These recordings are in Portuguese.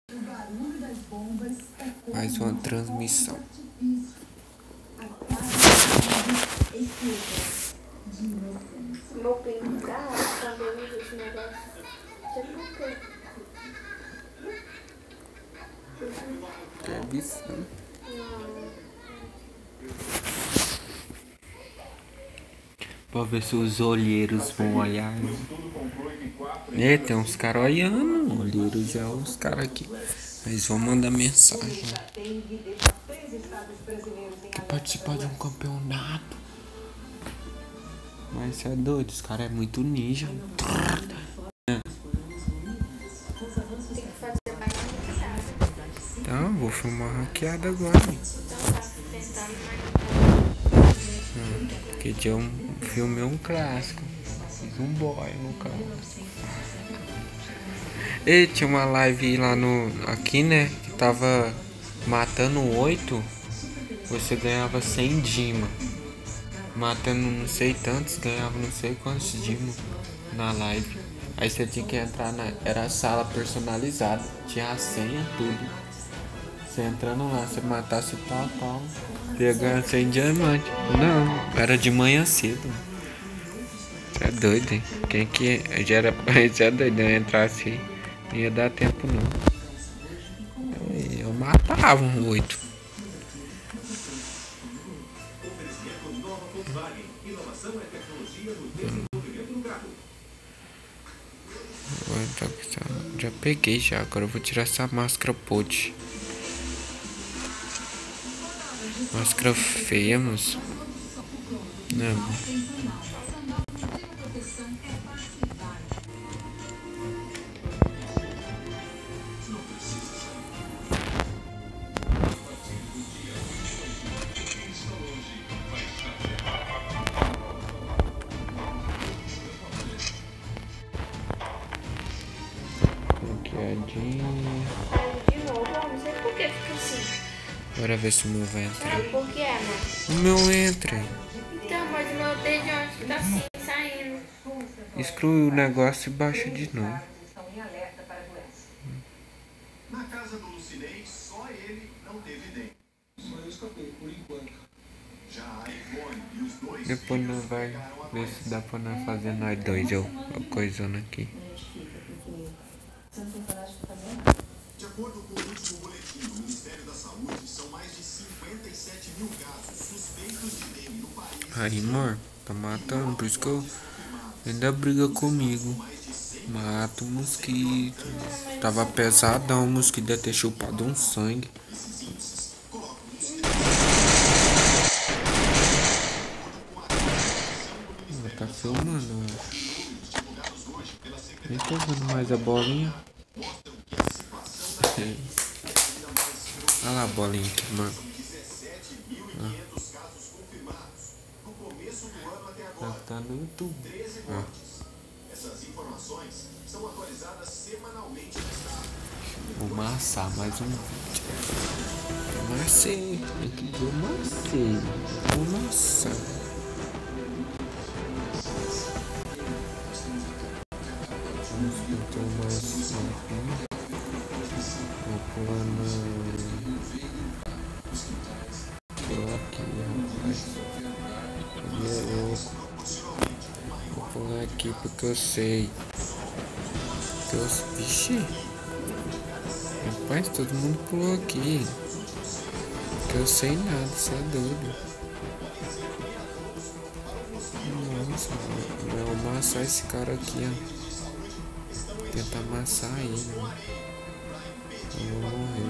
Mais uma transmissão. Meu primo tá sabendo desse negócio. Você por quê? Perdição. Pra ver se os olheiros vão olhar. É, tem uns caras olhando. Olheiros é os caras aqui. Eles vão mandar mensagem. Quer participar de um campeonato? Mas você é doido, os caras é muito ninja. Tem que fazer mais hackeada. Então, vou filmar hackeada agora. Então tá tentando mais. Que dia eu filmei um clássico. Fiz um boy no clássico. E tinha uma live lá aqui, né? Que tava matando 8. Você ganhava 100 Dima. Matando não sei tantos, ganhava não sei quantos Dima na live. Aí você tinha que entrar era a sala personalizada. Tinha a senha, tudo. Você entrando lá, você matasse tal, você ia ganhar 100 diamantes. Não, era de manhã cedo. Você é doido, hein? Quem que já era já é doido, né? Entrar assim. Não ia dar tempo não. Eu matava um 8. Já peguei já, agora eu vou tirar essa máscara pod. Máscara feia, moço. Não. De novo, eu não sei por que fica assim. Bora ver se o meu vai entrar. Sabe por que, mano? O meu entra. Então, mas o meu desde ontem tá assim, saindo. Exclui o negócio e baixa de novo. Na casa do Lucinei, só ele não teve dengue. Só eu escapei, por enquanto. Já a Ivone e os dois Depois nós vai ver se dá pra nós fazer nós dois, eu coisando aqui. De acordo com o último boletim do Ministério da Saúde, são mais de 57 mil casos suspeitos de dengue no país. Aí, amor, tá matando, por isso que eu ainda briga comigo. Mata o mosquito. Tava pesadão, o mosquito deve ter chupado um sangue. Tá filmando, eu acho. Nem tô vendo mais a bolinha. Olha lá a bolinha aqui, mano. Tá no YouTube. Essas informações são atualizadas semanalmente no estado. Vou amassar mais um vídeo. Amassei. Tem que ver, amassei. Vou amassar. Vamos pintar mais aqui. Vou pular aqui, rapaz. Ele é louco. Vou pular aqui porque eu sei. Vixe. Rapaz, todo mundo pulou aqui. Porque eu sei nada, você é doido. Nossa, vou amassar esse cara aqui, ó. Tentar amassar ele, ó. Eu vou morrer.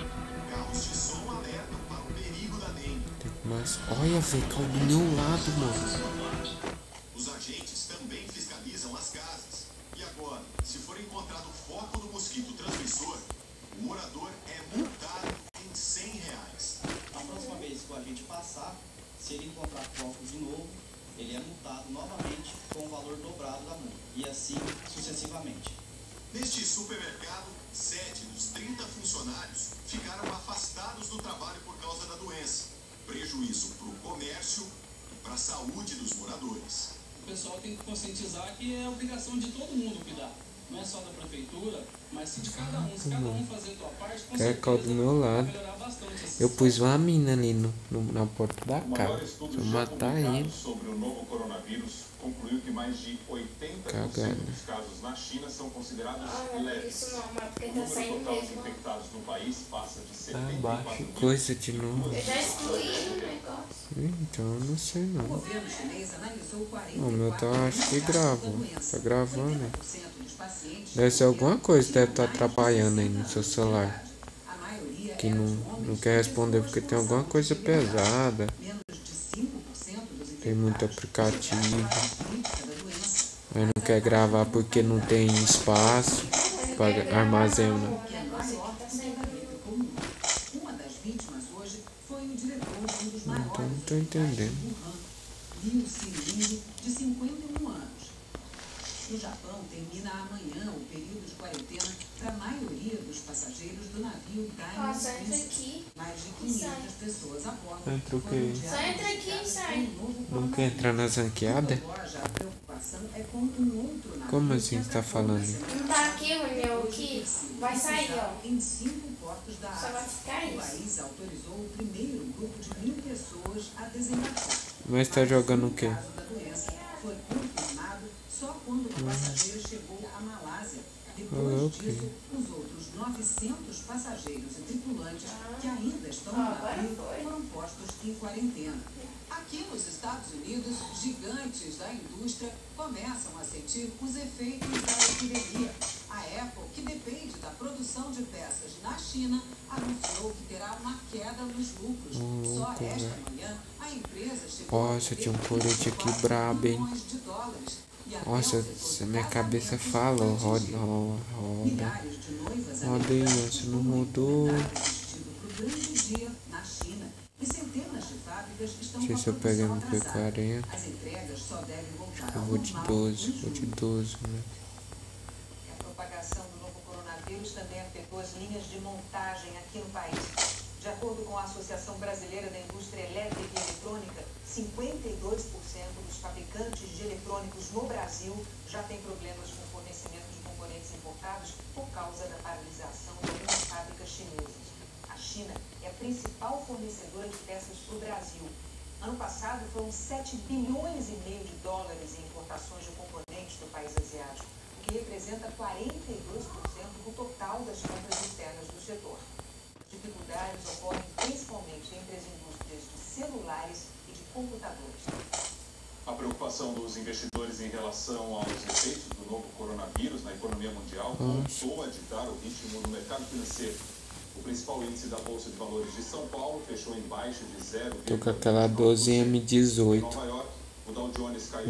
Tem que amassar. Olha, velho, caiu do meu lado, mano. Os agentes também fiscalizam as casas. E agora, se for encontrado o foco do mosquito transmissor, o morador é multado em R$100. A próxima vez que o agente passar, se ele encontrar foco de novo, ele é multado novamente com o valor dobrado da multa. E assim sucessivamente. Neste supermercado, 7 dos 30 funcionários ficaram afastados do trabalho por causa da doença. Prejuízo para o comércio e para a saúde dos moradores. O pessoal tem que conscientizar que é obrigação de todo mundo cuidar. não é só da prefeitura, mas se de cada um, se cada um fazer a sua parte, com Quer cal do certeza meu vai lado. melhorar bastante essa Eu pus situação. uma mina ali na porta da O maior casa. estudo Se eu já matar publicado ele. sobre o novo coronavírus concluiu que mais de 80% Cagada. dos casos na China são considerados Ah, não é por leves. isso não, mas porque O tá número saindo total de mesmo. infectados no país passa de Abaixo 74 coisa de novo. Eu já excluí o negócio. Então eu não sei O não. governo chinês analisou 44 O meu tá, acho que grava. Tá gravando. 80% dos pacientes Deve ser alguma coisa que deve estar tinham mais de atrapalhando aí 60 no seu anos de celular. idade. A maioria Que eram não homens quer ou responder pessoas porque com tem alguma saúde coisa debilitada. pesada. Menos de 5% dos Tem muito infectados aplicativo. chegaram à fase crítica da doença. Aí não quer gravar porque não tem espaço para armazenar. Que é maior que o da gripe comum. Uma das vítimas hoje foi o diretor de um dos maiores Então não tô hospitais entendendo. de Wuhan, Liu Xinling, de 51 anos. No Japão, termina amanhã o período de quarentena para a maioria dos passageiros do navio Diamond Só entra Princess. aqui. Mais de e 500 sai. pessoas a bordo. Entra o foram quê? diagnosticadas Só entra aqui e sai. com o novo Não quer entrar nas ranqueadas? Loja, a preocupação é com um outro navio Como assim que você tá atracou na falando? semana Não tá aqui, Raniel, aqui. Vai sair, ó. em 5 portos da Só vai Ásia. ficar O isso. país autorizou o primeiro grupo de 1.000 pessoas a desembarcar. Mas tá jogando o quê? O caso da doença foi confirmado só quando o passageiro chegou à Malásia. Depois ok. disso, os outros 900 passageiros e tripulantes que ainda estão no Agora navio foi. foram postos em quarentena. Aqui nos Estados Unidos, gigantes da indústria começam a sentir os efeitos da epidemia. A Apple, que depende da produção de peças na China, anunciou que terá uma queda nos lucros. Só Louco, esta velho. manhã, a empresa chegou a Nossa, perder tinha um colete aqui 24 brabo, hein? bilhões de dólares. E até Nossa, o setor se de minha cabeça casamentos fala, foi roda, atingido. roda. Milhares de noivas Roda aí, americanas ó, se não foram rodou. encomendadas vestido pro grande dia na China. E centenas de fábricas estão Deixa eu com ver se eu a pego produção no atrasada. P40. As entregas só devem voltar Eu ao vou de normal 12, em vou de julho. 12, né? A propagação do novo coronavírus também afetou as linhas de montagem aqui no país. De acordo com a Associação Brasileira da Indústria Elétrica e Eletrônica, 52% dos fabricantes de eletrônicos no Brasil já têm problemas com o fornecimento de componentes importados por causa da paralisação de algumas fábricas chinesas. A China é a principal fornecedora de peças para o Brasil. Ano passado foram 7 bilhões e meio de dólares em importações de componentes do país asiático, o que representa 42% do total das compras externas do setor. As dificuldades ocorrem principalmente entre as indústrias de celulares e de computadores. A preocupação dos investidores em relação aos efeitos do novo coronavírus na economia mundial voltou a ditar o ritmo do mercado financeiro. O principal índice da Bolsa de Valores de São Paulo fechou em baixa de 0,29%. Tô com aquela Em 12M18. Nova York, o Dow Jones caiu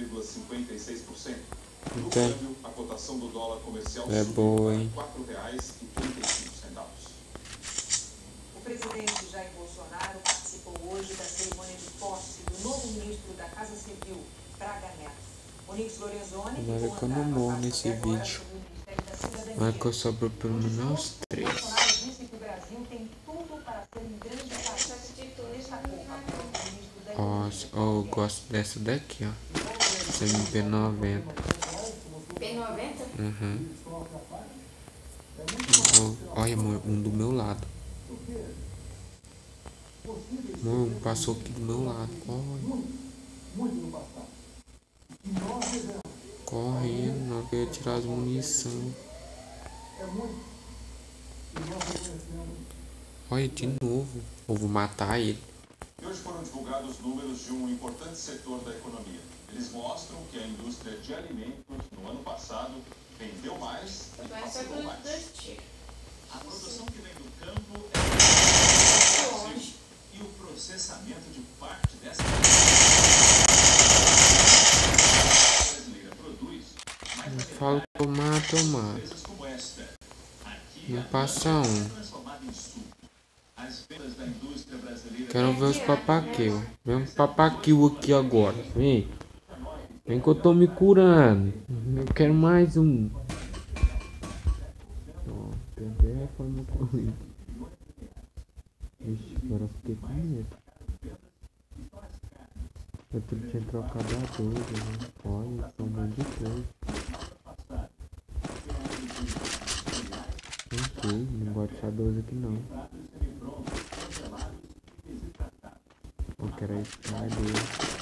0,56%. No Então, câmbio, a cotação do dólar comercial é subiu boa, hein? para R$ 4,35. O presidente Jair Bolsonaro participou hoje da cerimônia de posse do novo ministro da Casa Civil, Braga Neto. Onix Lorenzoni Agora ficou que eu não andado morro a pasta nesse até agora vídeo. sobre o Ministério da Cidadania. Mas que eu sobrou pelo menos 3. Bolsonaro disse que o Brasil tem tudo para ser um grande país. Só que de tudo Destacou o papel do ministro da Nossa, eu gosto dessa daqui, ó. MP90. P90? Uhum. Olha, amor, um do meu lado. Amor, um passou aqui do meu lado. Olha. Correndo, não queria tirar as munição. Olha, de novo. Eu vou matar ele. E hoje foram divulgados números de um importante setor da economia. Eles mostram que a indústria de alimentos, no ano passado, vendeu mais e Vai só faturou mais. 2 tiros. A produção que vem do campo é Longe. e o processamento de parte dessa brasileira produz mais Eu falo que eu mato, eu mato. empresas como esta. Aqui Não a passa planta um. é transformada em suco. As vendas da indústria brasileira Quero ver os papaquil. Vem um papaquil aqui agora. Vem. Vem que eu tô me curando. Eu quero mais um. Ó, peguei a reforma corrida. Ixi, agora eu fiquei com medo. Eu tinha trocado a 12, né? Olha, são um monte de coisa. Que não gosto de chá 12 aqui não. Eu quero esse chá 12.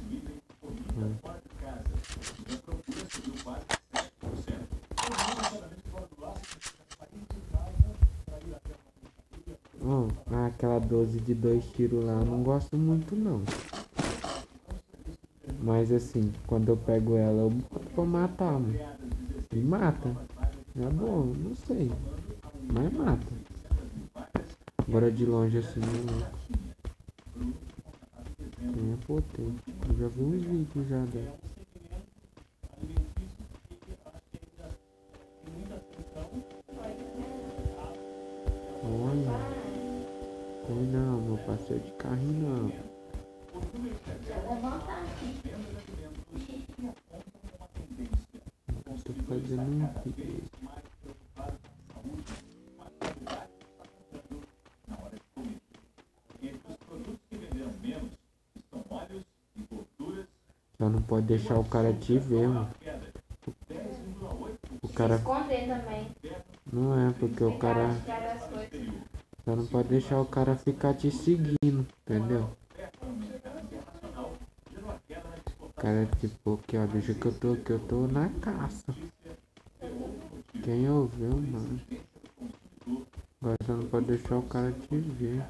Aquela 12 de 2 tiros lá eu não gosto muito não. Mas assim, quando eu pego ela eu boto pra matar, mano. E mata. É bom, não sei. Mas mata. Agora de longe assim não. É potente. Eu já vi uns vídeos já dela. Olha. Foi não, meu passeio de carrinho não. Tô fazendo um vídeo. Só não pode deixar o cara te ver, mano. O cara... Esconder também. Não é, porque o cara... Só não pode deixar o cara ficar te seguindo, entendeu? O cara tipo, aqui ó, deixa que eu tô na caça. Quem ouviu, mano? Agora só não pode deixar o cara te ver.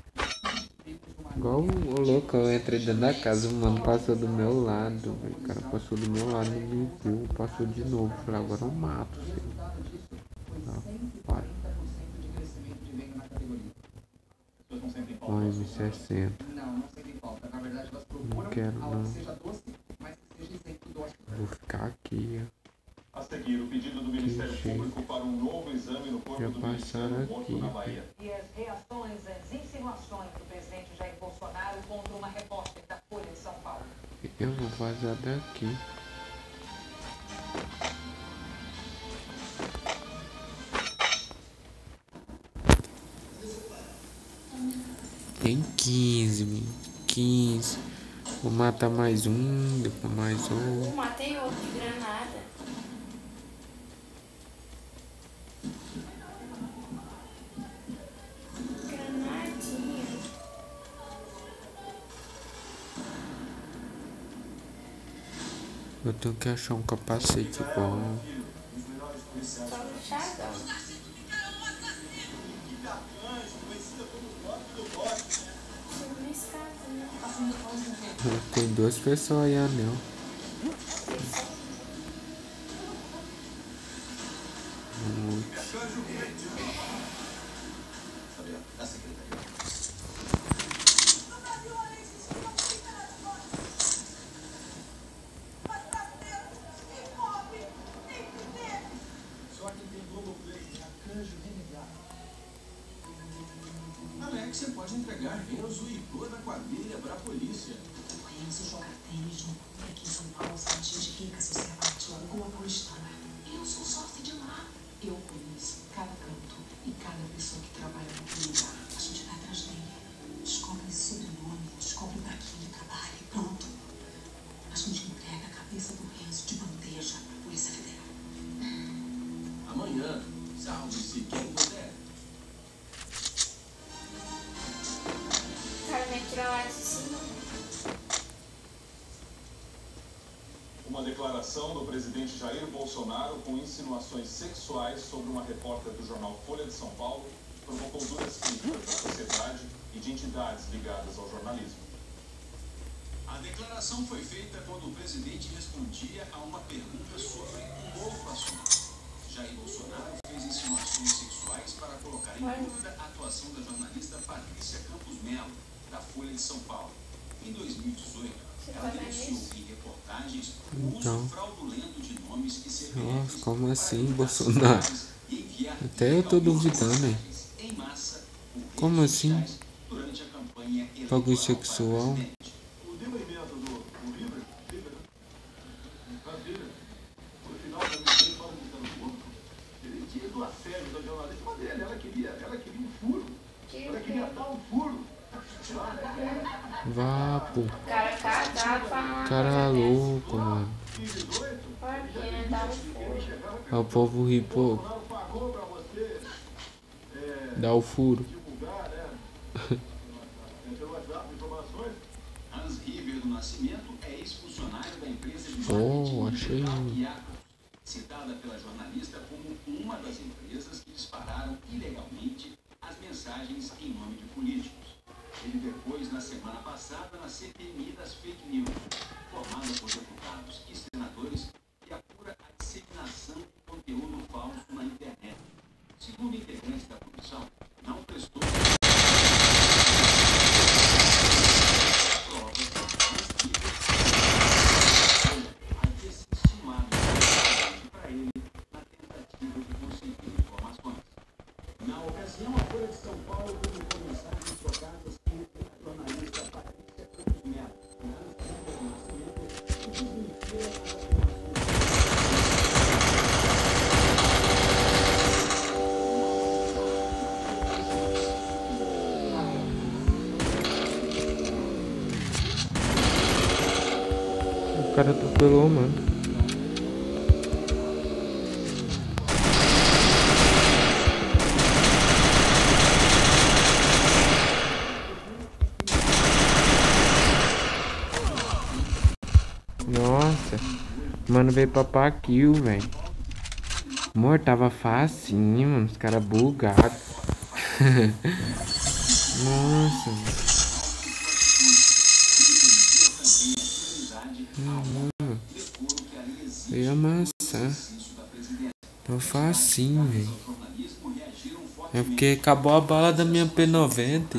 Igual o louco, eu entrei dentro da casa, o mano passou do meu lado. O cara passou do meu lado, não me viu, passou de novo. Falei, agora eu mato, filho. M60. Não quero não. Vou ficar aqui, ó. A seguir, o pedido do Ministério Público para um novo exame no corpo do ministro morto na Bahia. E as reações às insinuações do presidente Jair Bolsonaro contra uma repórter da Folha de São Paulo. Eu vou vazar daqui. Tem 15. Vou matar mais um, depois mais outro. Matei outro de granada. Granadinha. Eu tenho que achar um capacete bom. Só no chagão. Tem 2 pessoas aí, anel. Alex, você pode entregar Renzo e toda a quadrilha para a polícia. O Renzo joga tênis no clube aqui em São Paulo, sabe? Gente rica, socialite, logo uma paulistana. Eu sou sócia de lá. Eu conheço cada canto e cada pessoa que trabalha naquele lugar. A gente vai atrás dele. Descobre esse sobrenome, descobre para quem ele trabalha e pronto. A gente entrega a cabeça do Renzo de bandeja para a Polícia Federal. Amanhã, salve-se quem puder. O cara vai tirar lá de cima. Uma declaração do presidente Jair Bolsonaro com insinuações sexuais sobre uma repórter do jornal Folha de São Paulo provocou duras críticas da sociedade e de entidades ligadas ao jornalismo. A declaração foi feita quando o presidente respondia a uma pergunta sobre um novo assunto. Jair Bolsonaro fez insinuações sexuais para colocar em dúvida a atuação da jornalista Patrícia Campos Melo, da Folha de São Paulo. Em 2018, ela denunciou em reportagens o uso fraudulento de nomes que seriam Nossa, como assim, Bolsonaro? Até eu tô duvidando, hein? Como assim? Bagulho sexual? O depoimento do River, no final da missão, fala do Ministério Público, ele tinha do assédio da jornalista dele, ela queria um furo, ela queria dar um furo. Vá, pô. O cara casado falando. Cara louco, mano. Porque não dá um furo. Aí o povo ri, pô. Dá o furo. Hans River do Nascimento é ex-funcionário da empresa de Achei. citada pela jornalista como uma das empresas que dispararam ilegalmente as mensagens em nome de políticos. Ele depois, na semana passada, na CPMI das fake news, formada por deputados e senadores, que apura a disseminação de conteúdo falso na internet. Segundo integrantes da comissão, não prestou provas havia se estimado para ele na tentativa de conseguir informações. Na ocasião, a Folha de São Paulo publicou mensagens trocadas entre a jornalista Patrícia Campos Melo e Hans River do Nascimento, que desmentiram as O cara atropelou, mano. Nossa, mano, veio pra kill, velho. Amor, tava facinho, mano. Os caras bugados. Nossa. Veio amassar. Tava facinho, velho. É porque acabou a bala da minha P90.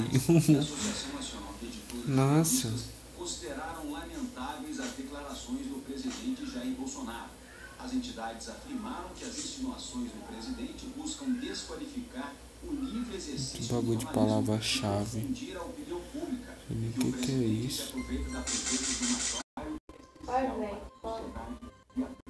Nossa. consideraram lamentáveis as declarações do presidente Jair Bolsonaro. As entidades afirmaram que as insinuações do presidente buscam desqualificar o livre exercício Bagulho de palavra-chave. a opinião pública. O que é isso? Aproveita da presença de uma Olha, velho.